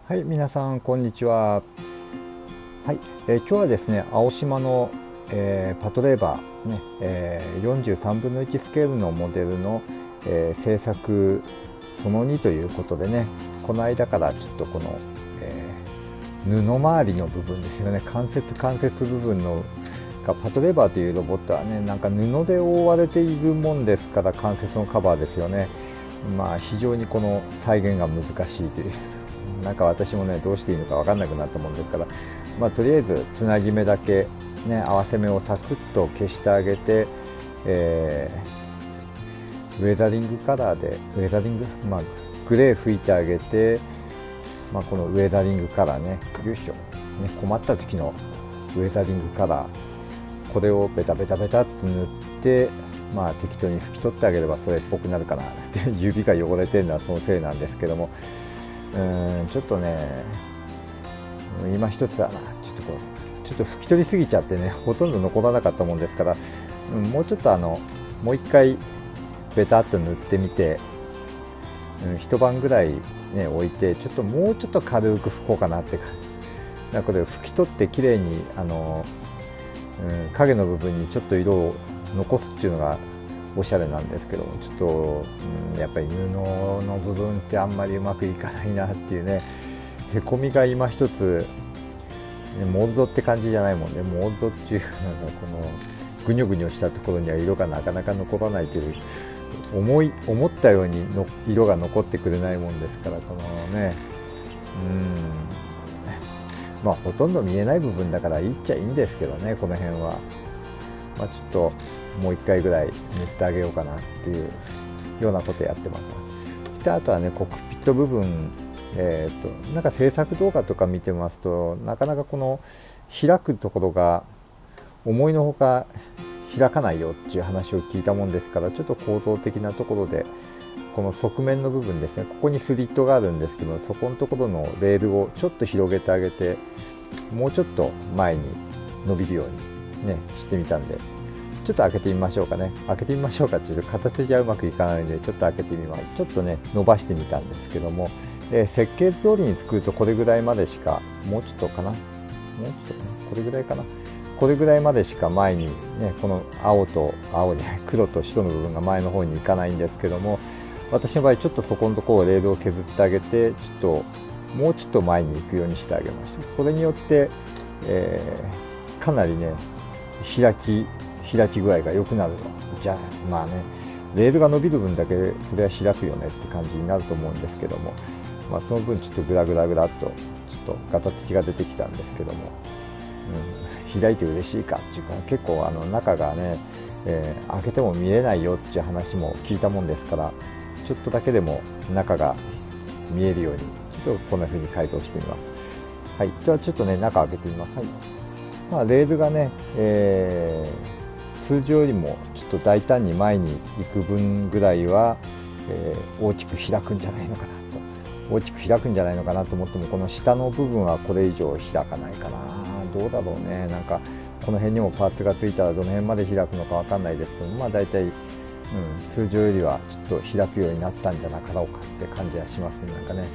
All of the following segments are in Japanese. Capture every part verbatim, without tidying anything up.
はい、皆さんこんにちは。はい、えー今日はですね、青島の、えーパトレーバーね、えーよんじゅうさんぶんのいちスケールのモデルの、えー製作そのにということでね、この間からちょっとこの、えー布周りの部分ですよね、関節関節部分のがパトレーバーというロボットはね、なんか布で覆われているもんですから、関節のカバーですよね。まあ非常にこの再現が難しいという。なんか私もねどうしていいのか分かんなくなったもんですから、まあ、とりあえずつなぎ目だけ、ね、合わせ目をサクッと消してあげて、えーウェザリングカラーでウェザリング、まあ、グレー拭いてあげて、まあ、このウェザリングカラーね、よいしょ、ね、困った時のウェザリングカラー、これをベタベタベタっと塗って、まあ、適当に拭き取ってあげればそれっぽくなるかなって指が汚れてるのはそのせいなんですけども、うーんちょっとね今一つだな、ちょっとこうちょっと拭き取りすぎちゃってね、ほとんど残らなかったもんですから、うん、もうちょっとあのもう一回ベタっと塗ってみて、うん、一晩ぐらいね置いて、ちょっともうちょっと軽く拭こうかなってか、だからこれ拭き取ってきれいにあの、うん、影の部分にちょっと色を残すっていうのがおしゃれなんですけども、ちょっと、うん、やっぱり布の部分ってあんまりうまくいかないなっていうね、へこみが今一つ、ね、モールドって感じじゃないもんね。モールドっていうなんかこのぐにょぐにょしたところには色がなかなか残らないという、思い思ったようにの色が残ってくれないもんですから、このね、うんまあほとんど見えない部分だからいいっちゃいいんですけどね、この辺は。まあ、ちょっともういっかいぐらい塗ってあげようかなっていうようなことやってます。そしてあとはね、コックピット部分、えー、となんか制作動画とか見てますと、なかなかこの開くところが思いのほか開かないよっていう話を聞いたもんですから、ちょっと構造的なところでこの側面の部分ですね、ここにスリットがあるんですけど、そこのところのレールをちょっと広げてあげて、もうちょっと前に伸びるようにねしてみたんで、ちょっと開けてみましょうかね。開けてみましょうかっていうと形じゃうまくいかないので、ちょっと開けてみます。ちょっとね伸ばしてみたんですけども、えー設計図通りに作るとこれぐらいまでしか、もうちょっとかな、もうちょっとね、これぐらいかな、これぐらいまでしか前にね、この青と青じゃない黒と白の部分が前の方に行かないんですけども、私の場合ちょっとそこのところをレールを削ってあげて、ちょっともうちょっと前に行くようにしてあげました。これによって、えーかなりね開き開き具合が良くなるの。じゃあまあね、レールが伸びる分だけそれは開くよねって感じになると思うんですけども、まあ、その分ちょっとグラグラグラっとちょっとガタつきが出てきたんですけども、うん、開いて嬉しいかっていうか、結構あの中がね、えー開けても見えないよっていう話も聞いたもんですから、ちょっとだけでも中が見えるようにちょっとこんな風に改造してみます。はい、ではちょっとね中開けてみます。はい、まあ、レールがね、えー通常よりもちょっと大胆に前に行く分ぐらいは、えー大きく開くんじゃないのかなと大きく開くんじゃないのかなと思っても、この下の部分はこれ以上開かないかな。どうだろうね。なんかこの辺にもパーツがついたらどの辺まで開くのかわかんないですけど、まあ大体、うん、通常よりはちょっと開くようになったんじゃなかろうかって感じはしますね。なんかね、はい、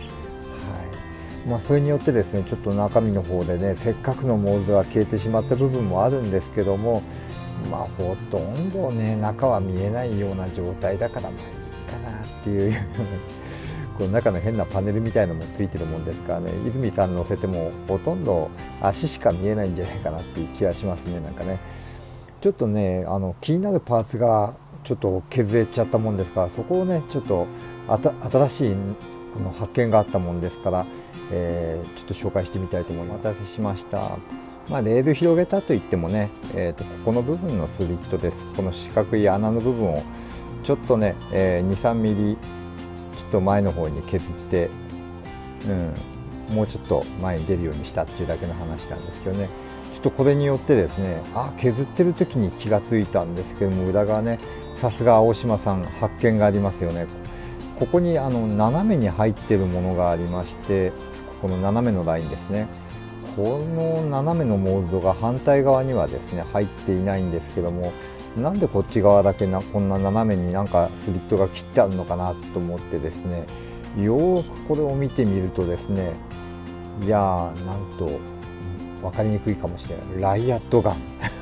まあ、それによってですね、ちょっと中身の方でね、せっかくのモールドが消えてしまった部分もあるんですけども、まあほとんどね中は見えないような状態だから、まあいいかなっていうこの中の変なパネルみたいなのもついてるもんですからね、泉さん乗せてもほとんど足しか見えないんじゃないかなっていう気がしますね。なんかね、ちょっとねあの気になるパーツがちょっと削れちゃったもんですから、そこをねちょっとあた新しいあの発見があったもんですから、えーちょっと紹介してみたいと思います。お待たせしました。まあ、レール広げたといってもね、えー、とここの部分のスリットです。この四角い穴の部分をちょっとね、えー、にさんミリちょっと前の方に削って、うん、もうちょっと前に出るようにしたっていうだけの話なんですけどね、ちょっとこれによってですね、あ削ってる時に気がついたんですけども、裏側ね、さすが青島さん発見がありますよね。ここにあの斜めに入ってるものがありまして、この斜めのラインですね、この斜めのモールドが反対側にはですね入っていないんですけども、なんでこっち側だけなこんな斜めになんかスリットが切ってあるのかなと思ってですね、よーくこれを見てみるとですね、 いやー、なんと分かりにくいかもしれない、ライアットガン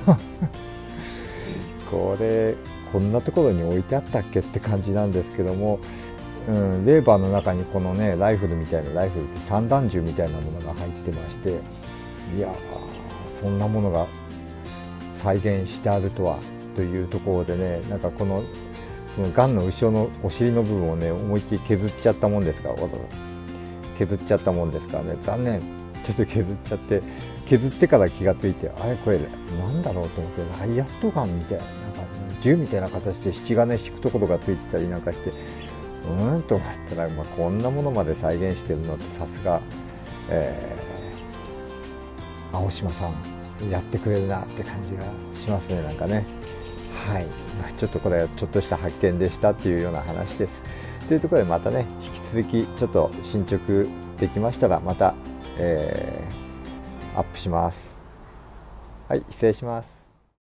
これこんなところに置いてあったっけって感じなんですけども、うん、レーバーの中にこのねライフルみたいな、ライフルって散弾銃みたいなものが入ってまして、いやー、そんなものが再現してあるとはというところでね、なんかこのそのガンの後ろのお尻の部分をね思いっきり削っちゃったもんですから、わざわざ削っちゃったもんですからね、残念、ちょっと削っちゃって、削ってから気がついて、あれこれなんだろうと思って、ライアットガンみたいな、なんか銃みたいな形で引き金引くところがついてたりなんかして、うーんと思ったら、まあ、こんなものまで再現してるのってさすが、えー、青島さんやってくれるなって感じがしますね、なんかね。はい、まあ、ちょっとこれはちょっとした発見でしたっていうような話です。というところでまたね、引き続きちょっと進捗できましたらまた、えー、アップします。はい、失礼します。